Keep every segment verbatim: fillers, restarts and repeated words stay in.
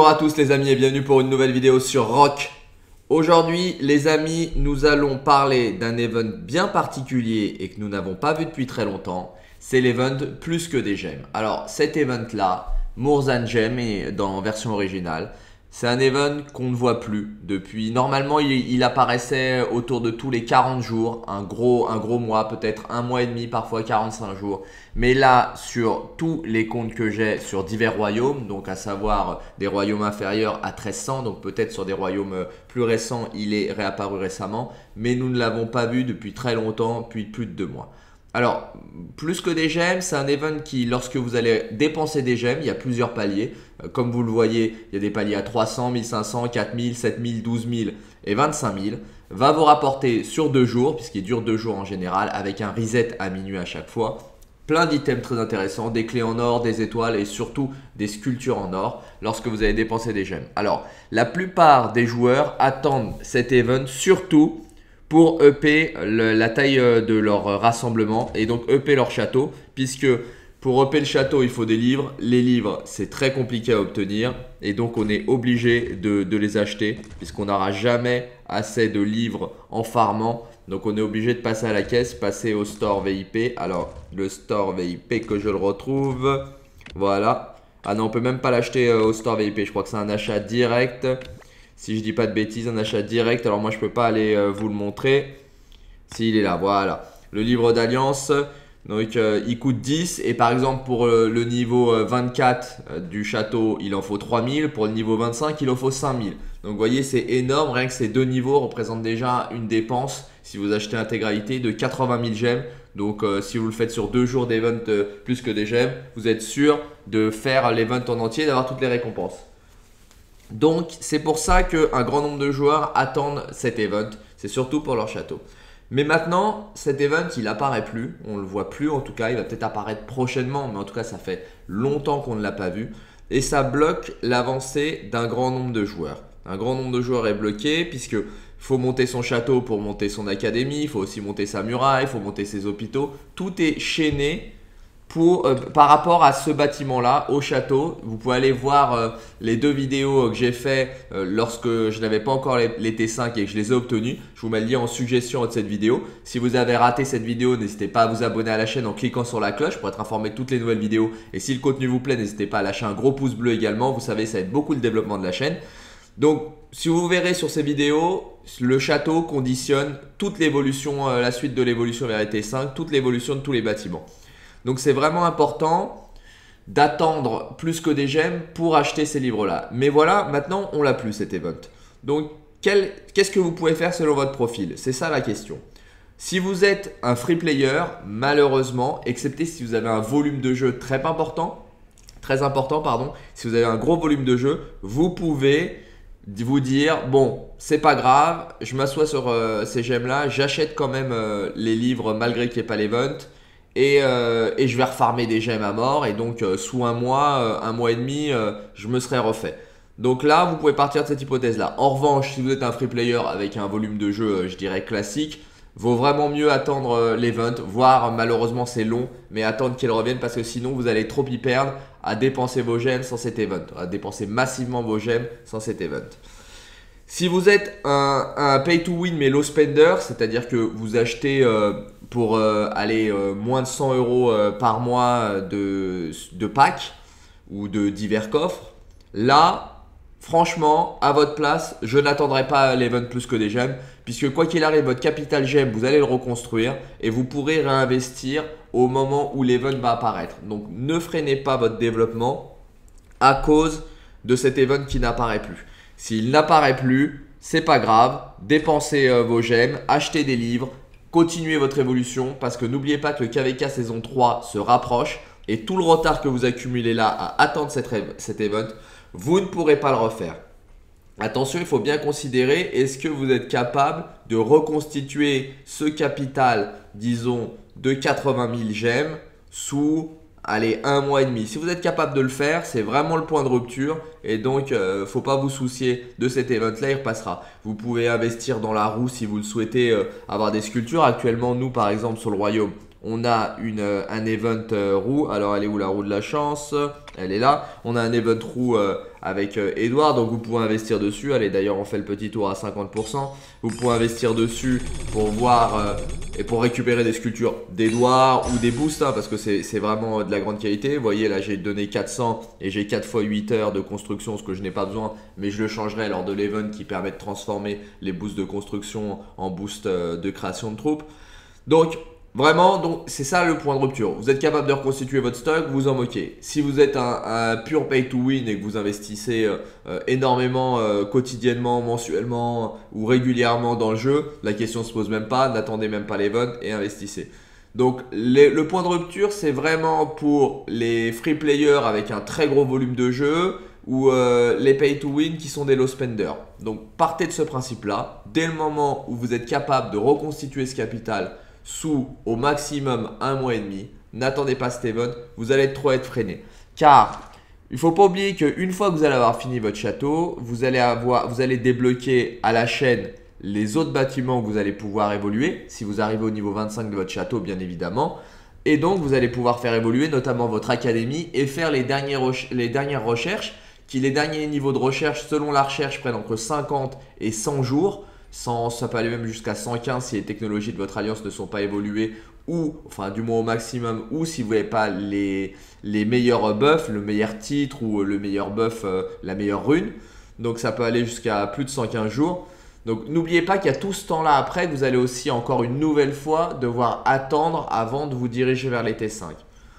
à tous les amis et bienvenue pour une nouvelle vidéo sur Rock. Aujourd'hui les amis, nous allons parler d'un event bien particulier et que nous n'avons pas vu depuis très longtemps. C'est l'event plus que des gemmes. Alors cet event là, More Than Gem et dans version originale, c'est un event qu'on ne voit plus depuis. Normalement il, il apparaissait autour de tous les quarante jours, un gros, un gros mois, peut-être un mois et demi, parfois quarante-cinq jours. Mais là, sur tous les comptes que j'ai sur divers royaumes, donc à savoir des royaumes inférieurs à treize cents, donc peut-être sur des royaumes plus récents, il est réapparu récemment, mais nous ne l'avons pas vu depuis très longtemps, depuis plus de deux mois. Alors, plus que des gemmes, c'est un event qui, lorsque vous allez dépenser des gemmes, il y a plusieurs paliers. Comme vous le voyez, il y a des paliers à trois cents, mille cinq cents, quatre mille, sept mille, douze mille et vingt-cinq mille. Va vous rapporter sur deux jours, puisqu'il dure deux jours en général, avec un reset à minuit à chaque fois. Plein d'items très intéressants, des clés en or, des étoiles et surtout des sculptures en or lorsque vous allez dépenser des gemmes. Alors, la plupart des joueurs attendent cet event surtout pour E P le, la taille de leur rassemblement et donc E P leur château, puisque pour E P le château il faut des livres. Les livres c'est très compliqué à obtenir et donc on est obligé de, de les acheter puisqu'on n'aura jamais assez de livres en farmant. Donc on est obligé de passer à la caisse, passer au store V I P. Alors le store V I P que je le retrouve, voilà. Ah non, on peut même pas l'acheter au store V I P, je crois que c'est un achat direct. Si je dis pas de bêtises, un achat direct. Alors moi je peux pas aller euh, vous le montrer. S'il est là, voilà. Le livre d'alliance, donc euh, il coûte dix. Et par exemple pour euh, le niveau euh, vingt-quatre euh, du château, il en faut trois mille. Pour le niveau vingt-cinq, il en faut cinq mille. Donc vous voyez, c'est énorme. Rien que ces deux niveaux représentent déjà une dépense, si vous achetez l'intégralité, de quatre-vingt mille gemmes. Donc euh, si vous le faites sur deux jours d'event euh, plus que des gemmes, vous êtes sûr de faire l'event en entier et d'avoir toutes les récompenses. Donc c'est pour ça qu'un grand nombre de joueurs attendent cet event, c'est surtout pour leur château. Mais maintenant cet event il apparaît plus, on ne le voit plus en tout cas, il va peut-être apparaître prochainement, mais en tout cas ça fait longtemps qu'on ne l'a pas vu. Et ça bloque l'avancée d'un grand nombre de joueurs. Un grand nombre de joueurs est bloqué puisque il faut monter son château pour monter son académie, il faut aussi monter sa muraille, il faut monter ses hôpitaux. Tout est chaîné. Pour, euh, par rapport à ce bâtiment là au château. Vous pouvez aller voir euh, les deux vidéos que j'ai fait euh, lorsque je n'avais pas encore les, les T cinq et que je les ai obtenus. Je vous mets le lien en suggestion de cette vidéo. Si vous avez raté cette vidéo, n'hésitez pas à vous abonner à la chaîne en cliquant sur la cloche pour être informé de toutes les nouvelles vidéos. Et si le contenu vous plaît, n'hésitez pas à lâcher un gros pouce bleu également. Vous savez, ça aide beaucoup le développement de la chaîne. Donc si vous verrez sur ces vidéos, le château conditionne toute l'évolution, euh, la suite de l'évolution vers les T cinq, toute l'évolution de tous les bâtiments. Donc c'est vraiment important d'attendre plus que des gemmes pour acheter ces livres-là. Mais voilà, maintenant on l'a plus cet event. Donc qu'est-ce que vous pouvez faire selon votre profil? C'est ça la question. Si vous êtes un free player, malheureusement, excepté si vous avez un volume de jeu très important, très important pardon, si vous avez un gros volume de jeu, vous pouvez vous dire bon, c'est pas grave, je m'assois sur euh, ces gemmes-là, j'achète quand même euh, les livres malgré qu'il n'y ait pas l'event. Et, euh, et je vais refarmer des gemmes à mort et donc euh, sous un mois, euh, un mois et demi, euh, je me serai refait. Donc là, vous pouvez partir de cette hypothèse-là. En revanche, si vous êtes un free player avec un volume de jeu, euh, je dirais classique, vaut vraiment mieux attendre euh, l'event, voire malheureusement c'est long, mais attendre qu'il revienne parce que sinon vous allez trop y perdre à dépenser vos gemmes sans cet event, à dépenser massivement vos gemmes sans cet event. Si vous êtes un, un pay to win mais low spender, c'est-à-dire que vous achetez euh, pour euh, aller euh, moins de cent euros euh, par mois de, de packs ou de divers coffres, là, franchement, à votre place, je n'attendrai pas l'event plus que des gemmes, puisque quoi qu'il arrive, votre capital gemme, vous allez le reconstruire et vous pourrez réinvestir au moment où l'event va apparaître. Donc, ne freinez pas votre développement à cause de cet event qui n'apparaît plus. S'il n'apparaît plus, c'est pas grave, dépensez euh, vos gemmes, achetez des livres, continuez votre évolution parce que n'oubliez pas que le K V K saison trois se rapproche et tout le retard que vous accumulez là à attendre cette, cet event, vous ne pourrez pas le refaire. Attention, il faut bien considérer, est-ce que vous êtes capable de reconstituer ce capital, disons, de quatre-vingt mille gemmes sous allez, un mois et demi. Si vous êtes capable de le faire, c'est vraiment le point de rupture et donc euh, faut pas vous soucier de cet event là, il repassera. Vous pouvez investir dans la roue si vous le souhaitez, euh, avoir des sculptures. Actuellement, nous par exemple sur le royaume, On a une, euh, un event euh, roue. Alors, elle est où la roue de la chance? Elle est là. On a un event roue euh, avec euh, Edouard. Donc, vous pouvez investir dessus. Allez, d'ailleurs, on fait le petit tour à cinquante pour cent. Vous pouvez investir dessus pour voir euh, et pour récupérer des sculptures d'Edouard ou des boosts. Hein, parce que c'est vraiment de la grande qualité. Vous voyez, là, j'ai donné quatre cents et j'ai quatre fois huit heures de construction, ce que je n'ai pas besoin. Mais je le changerai lors de l'event qui permet de transformer les boosts de construction en boost euh, de création de troupes. Donc, vraiment, donc c'est ça le point de rupture. Vous êtes capable de reconstituer votre stock, vous en moquez. Si vous êtes un, un pur pay to win et que vous investissez euh, énormément, euh, quotidiennement, mensuellement ou régulièrement dans le jeu, la question ne se pose même pas, n'attendez même pas l'event et investissez. Donc les, le point de rupture, c'est vraiment pour les free players avec un très gros volume de jeu ou euh, les pay to win qui sont des low spenders. Donc partez de ce principe-là. Dès le moment où vous êtes capable de reconstituer ce capital sous au maximum un mois et demi, n'attendez pas cet event, vous allez trop être freiné. Car il ne faut pas oublier qu'une fois que vous allez avoir fini votre château, vous allez, avoir, vous allez débloquer à la chaîne les autres bâtiments que vous allez pouvoir évoluer. Si vous arrivez au niveau vingt-cinq de votre château, bien évidemment. Et donc, vous allez pouvoir faire évoluer notamment votre académie et faire les dernières, les dernières recherches. Qui les derniers niveaux de recherche, selon la recherche, prennent entre cinquante et cent jours. cent, ça peut aller même jusqu'à cent quinze si les technologies de votre alliance ne sont pas évoluées ou, enfin du moins au maximum, ou si vous n'avez pas les, les meilleurs buffs, le meilleur titre ou le meilleur buff, euh, la meilleure rune. Donc ça peut aller jusqu'à plus de cent quinze jours. Donc n'oubliez pas qu'il y a tout ce temps-là après que vous allez aussi encore une nouvelle fois devoir attendre avant de vous diriger vers les T cinq.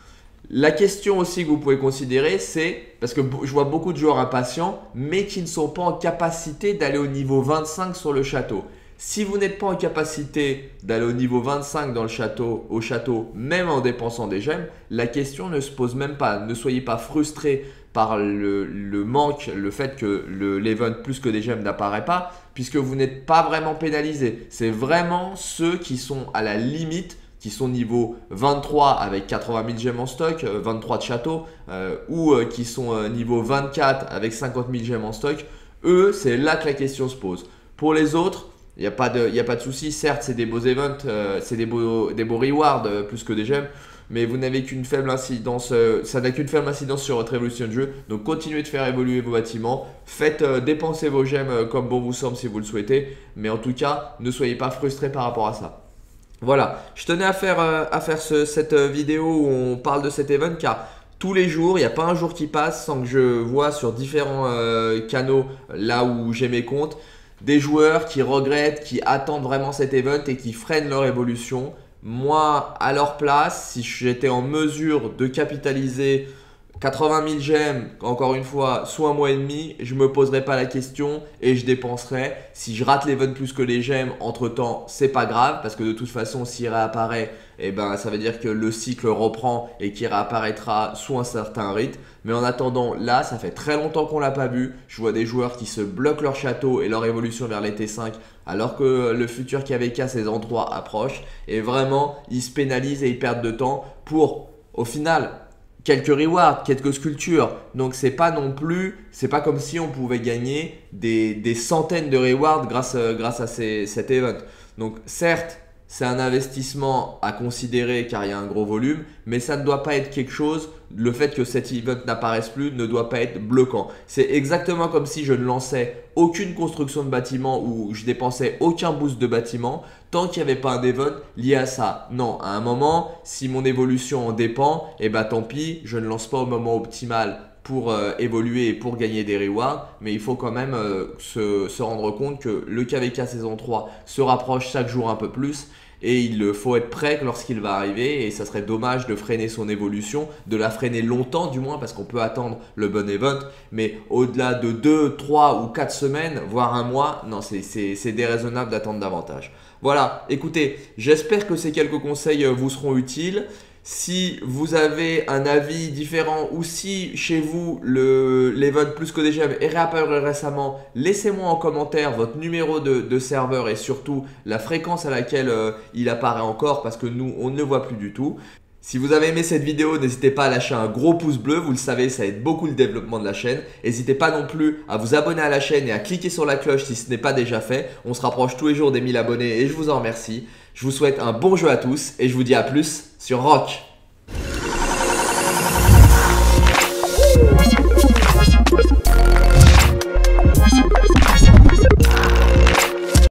La question aussi que vous pouvez considérer, c'est, parce que je vois beaucoup de joueurs impatients, mais qui ne sont pas en capacité d'aller au niveau vingt-cinq sur le château. Si vous n'êtes pas en capacité d'aller au niveau vingt-cinq dans le château, au château, même en dépensant des gemmes, la question ne se pose même pas. Ne soyez pas frustré par le, le manque, le fait que l'event plus que des gemmes n'apparaît pas, puisque vous n'êtes pas vraiment pénalisé. C'est vraiment ceux qui sont à la limite, qui sont niveau vingt-trois avec quatre-vingt mille gemmes en stock, vingt-trois de château, euh, ou euh, qui sont euh, niveau vingt-quatre avec cinquante mille gemmes en stock. Eux, c'est là que la question se pose. Pour les autres, il n'y a pas de, y a pas de souci. Certes, c'est des beaux events, euh, c'est des beaux, des beaux rewards euh, plus que des gemmes, mais vous n'avez qu'une faible incidence, euh, ça n'a qu'une faible incidence sur votre évolution de jeu. Donc continuez de faire évoluer vos bâtiments, faites euh, dépenser vos gemmes euh, comme bon vous semble si vous le souhaitez, mais en tout cas, ne soyez pas frustrés par rapport à ça. Voilà, je tenais à faire, euh, à faire ce, cette vidéo où on parle de cet event car tous les jours, il n'y a pas un jour qui passe sans que je vois sur différents euh, canaux là où j'ai mes comptes des joueurs qui regrettent, qui attendent vraiment cet event et qui freinent leur évolution. Moi, à leur place, si j'étais en mesure de capitaliser quatre-vingt mille gemmes, encore une fois, sous un mois et demi, je ne me poserai pas la question et je dépenserai. Si je rate l'event plus que les gemmes, entre temps, c'est pas grave parce que de toute façon, s'il réapparaît, eh ben, ça veut dire que le cycle reprend et qu'il réapparaîtra sous un certain rythme. Mais en attendant, là, ça fait très longtemps qu'on ne l'a pas vu. Je vois des joueurs qui se bloquent leur château et leur évolution vers les T cinq alors que le futur K V K, ces endroits approche. Et vraiment, ils se pénalisent et ils perdent de temps pour, au final, quelques rewards, quelques sculptures. Donc c'est pas non plus, c'est pas comme si on pouvait gagner des, des centaines de rewards grâce, grâce à ces, cet event. Donc certes, c'est un investissement à considérer car il y a un gros volume, mais ça ne doit pas être quelque chose, le fait que cet event n'apparaisse plus ne doit pas être bloquant. C'est exactement comme si je ne lançais aucune construction de bâtiment ou je dépensais aucun boost de bâtiment tant qu'il n'y avait pas un event lié à ça. Non, à un moment, si mon évolution en dépend, eh ben tant pis, je ne lance pas au moment optimal pour euh, évoluer et pour gagner des rewards, mais il faut quand même euh, se, se rendre compte que le K V K saison trois se rapproche chaque jour un peu plus et il faut être prêt lorsqu'il va arriver et ça serait dommage de freiner son évolution, de la freiner longtemps du moins parce qu'on peut attendre le bon event, mais au-delà de deux, trois ou quatre semaines, voire un mois, non, c'est déraisonnable d'attendre davantage. Voilà, écoutez, j'espère que ces quelques conseils vous seront utiles. Si vous avez un avis différent ou si chez vous l'event plus que des gemmes est réapparu récemment, laissez-moi en commentaire votre numéro de, de serveur et surtout la fréquence à laquelle euh, il apparaît encore parce que nous on ne le voit plus du tout. Si vous avez aimé cette vidéo, n'hésitez pas à lâcher un gros pouce bleu, vous le savez, ça aide beaucoup le développement de la chaîne. N'hésitez pas non plus à vous abonner à la chaîne et à cliquer sur la cloche si ce n'est pas déjà fait. On se rapproche tous les jours des mille abonnés et je vous en remercie. Je vous souhaite un bon jeu à tous et je vous dis à plus sur Rock.